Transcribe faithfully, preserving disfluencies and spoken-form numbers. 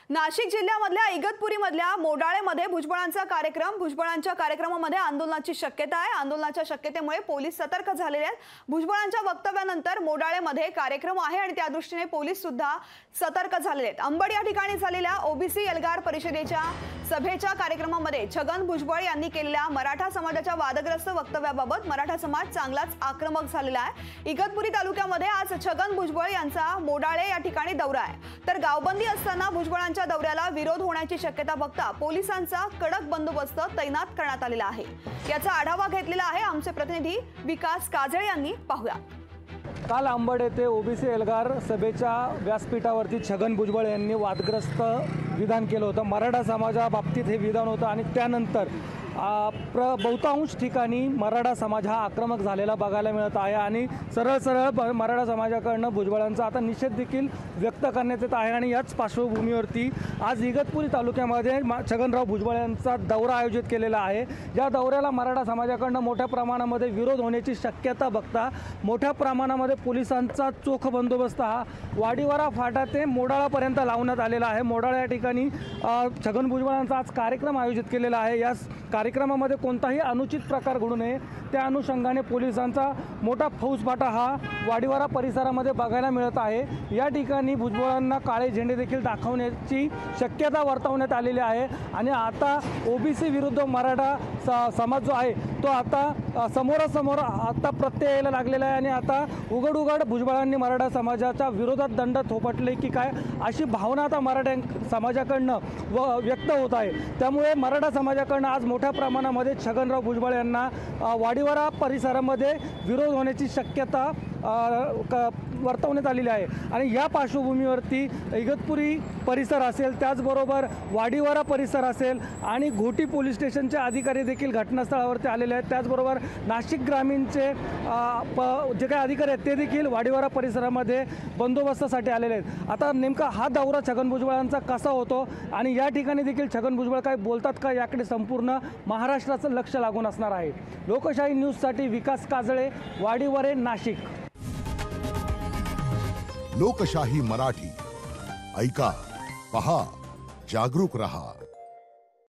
नाशिक जिल्ह्यामधल्या इगतपुरीमधल्या मोडाळेमध्ये भुजबळांचा कार्यक्रम भुजबळांच्या कार्यक्रमामध्ये आंदोलनाची शक्यता आहे। आंदोलनाच्या शक्यतेमुळे पोलीस सतर्क झालेले आहेत। भुजबळांच्या वक्तव्यानंतर मोडाळेमध्ये कार्यक्रम आहे आणि त्या दृष्टीने पोलीस सुद्धा सतर्क झालेले आहेत। अंबड या ठिकाणी झालेल्या ओबीसी एल्गार परिषदेच्या सभेच्या कार्यक्रमामध्ये छगन भुजबळ यांनी केलेल्या मराठा समाजाच्या वादग्रस्त वक्तव्याबाबत मराठा समाज चांगलाच आक्रमक झालेला आहे। इगतपुरी तालुक्यामध्ये आज छगन भुजबळ यांचा मोडाळे या ठिकाणी दौरा आहे, तर गावबंदी असताना भुजबळांच्या दौऱ्याला विरोध होण्याची शक्यता बघता पोलिसांचा कडक बंदोबस्त तैनात करण्यात आलेला आहे। याचा आढावा घेतलेला आहे आमचे प्रतिनिधी विकास काजळे यांनी। पाहूया। काल अंबड येथे ओबीसी एल्गार सभेच्या व्यासपीठावरती छगन भुजबळ यांनी वादग्रस्त विधान केलं होतं। मराठा समाजाबाबतीत हे विधान होतं आणि त्यानंतर प्र बहुतांश ठिकाणी मराठा समाज हा आक्रमक झालेला बघायला मिळत आहे आणि सरळ सरळ मराठा समाजाकडनं भुजबळांचा आता निषेध देखील व्यक्त करण्यात येत आहे। आणि याच पार्श्वभूमीवरती आज इगतपुरी तालुक्यामध्ये छगनराव भुजबळ यांचा दौरा आयोजित केलेला आहे। या दौऱ्याला मराठा समाजाकडनं मोठ्या प्रमाणामध्ये विरोध होण्याची शक्यता बघता मोठ्या प्रमाणामध्ये पोलिसांचा चोख बंदोबस्त हा वाडीवारा फाटा ते मोडाळापर्यंत लावण्यात आलेला आहे। मोडाळा या ठिकाणी छगन भुजबळांचा आज कार्यक्रम आयोजित केलेला आहे। या कार्यक्रमामध्ये कोणताही अनुचित प्रकार घडू नये त्या अनुषंगाने पोलिसांचा मोठा फौजफाटा हा वाडीवारा परिसरामध्ये बघायला मिळत आहे। या ठिकाणी भुजबळांना काळे झेंडे देखील दाखवण्याची शक्यता वर्तवण्यात आलेली आहे आणि आता ओबीसी विरुद्ध मराठा समाज जो आहे तो आता समोरासमोर आता प्रत्यय यायला लागलेला आहे आणि आता उघड उघड भुजबळांनी मराठा समाजाच्या विरोधात दंड थोपटले की काय अशी भावना आता मराठा समाजाकडनं व व्यक्त होत आहे। त्यामुळे मराठा समाजाकडनं आज मोठ्या प्रमाणामध्ये छगनराव भुजबळ यांना वाडीवारा परिसरामध्ये विरोध होण्याची शक्यता वर्तवण्यात आलेली आहे। आणि या पार्श्वभूमीवरती इगतपुरी परिसर असेल, त्याचबरोबर वाडीवारा परिसर असेल आणि घोटी पोलीस स्टेशनचे अधिकारी देखील घटनास्थळावरती आलेले आहेत। त्याचबरोबर नाशिक ग्रामीणचे जे काही अधिकारी आहेत ते देखील वाडीवारा परिसरामध्ये बंदोबस्तासाठी आलेले आहेत। आता नेमका हा दौरा छगन भुजबळांचा कसा होतो आणि या ठिकाणी देखील छगन भुजबळ काय बोलतात का याकडे संपूर्ण महाराष्ट्राचं लक्ष लागून असणार आहे। लोकशाही न्यूजसाठी विकास काजळे, वाडीवारे, नाशिक। लोकशाही मराठी ऐका, पहा, जागरूक रहा।